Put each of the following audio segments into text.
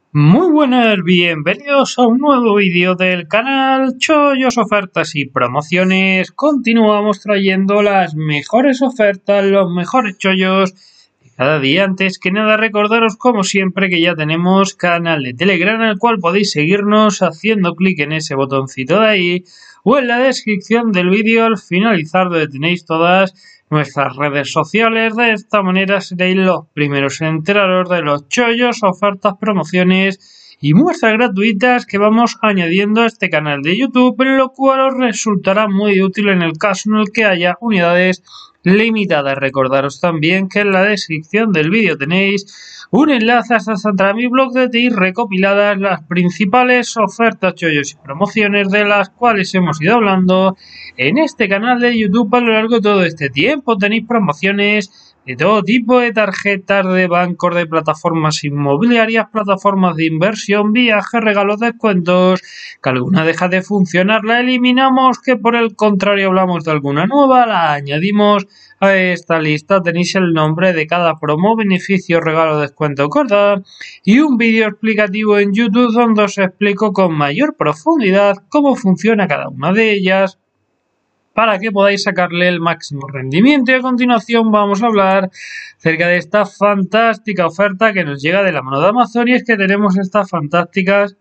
Muy buenas, bienvenidos a un nuevo vídeo del canal Chollos Ofertas y Promociones. Continuamos trayendo las mejores ofertas, los mejores chollos de cada día. Antes que nada, recordaros como siempre que ya tenemos canal de Telegram, en el cual podéis seguirnos haciendo clic en ese botoncito de ahí o en la descripción del vídeo al finalizar, donde tenéis todas nuestras redes sociales. De esta manera seréis los primeros en enteraros de los chollos, ofertas, promociones y muestras gratuitas que vamos añadiendo a este canal de YouTube, en lo cual os resultará muy útil en el caso en el que haya unidades limitadas. Recordaros también que en la descripción del vídeo tenéis un enlace hasta mi blog de TI recopiladas las principales ofertas, chollos y promociones de las cuales hemos ido hablando en este canal de YouTube a lo largo de todo este tiempo. Tenéis promociones de todo tipo de tarjetas de bancos, de plataformas inmobiliarias, plataformas de inversión, viajes, regalos, descuentos. Que alguna deja de funcionar, la eliminamos, que por el contrario hablamos de alguna nueva, la añadimos a esta lista. Tenéis el nombre de cada promo, beneficio, regalo, descuento, corta y un vídeo explicativo en YouTube donde os explico con mayor profundidad cómo funciona cada una de ellas, para que podáis sacarle el máximo rendimiento. Y a continuación vamos a hablar acerca de esta fantástica oferta que nos llega de la mano de Amazon, y es que tenemos estas fantásticas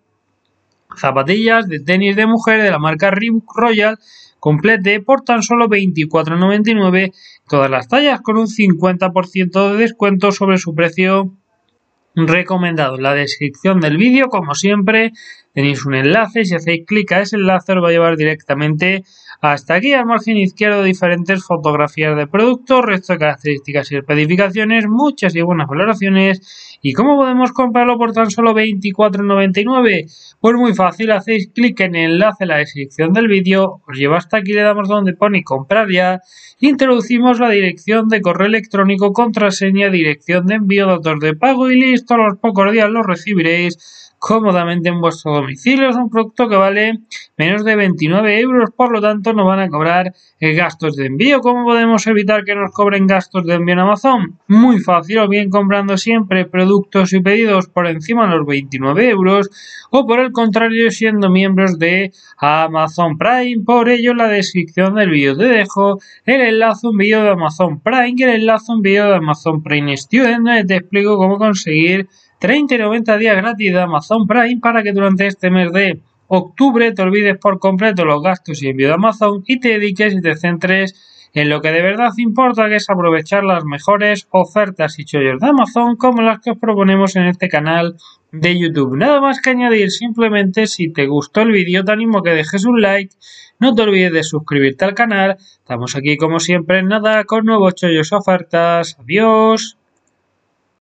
zapatillas de tenis de mujer de la marca Reebok Royal Complete por tan solo 24,99, todas las tallas, con un 50% de descuento sobre su precio recomendado. En la descripción del vídeo, como siempre, tenéis un enlace. Si hacéis clic a ese enlace os va a llevar directamente hasta aquí. Al margen izquierdo, diferentes fotografías de productos, resto de características y especificaciones, muchas y buenas valoraciones. ¿Y cómo podemos comprarlo por tan solo 24,99? Pues muy fácil, hacéis clic en el enlace en la descripción del vídeo, os lleva hasta aquí, le damos donde pone comprar ya, introducimos la dirección de correo electrónico, contraseña, dirección de envío, datos de pago y listo. A los pocos días lo recibiréis cómodamente en vuestro domicilio. Es un producto que vale menos de 29 euros, por lo tanto no van a cobrar gastos de envío. ¿Cómo podemos evitar que nos cobren gastos de envío en Amazon? Muy fácil, o bien comprando siempre productos y pedidos por encima de los 29 euros, o por el contrario siendo miembros de Amazon Prime. Por ello, en la descripción del vídeo te dejo el enlace a un vídeo de Amazon Prime y el enlace a un vídeo de Amazon Prime Student, donde te explico cómo conseguir 30 y 90 días gratis de Amazon Prime para que durante este mes de octubre te olvides por completo los gastos y envío de Amazon y te dediques y te centres en lo que de verdad importa, que es aprovechar las mejores ofertas y chollos de Amazon, como las que os proponemos en este canal de YouTube. Nada más que añadir, simplemente si te gustó el vídeo te animo a que dejes un like, no te olvides de suscribirte al canal. Estamos aquí como siempre en nada con nuevos chollos ofertas. Adiós.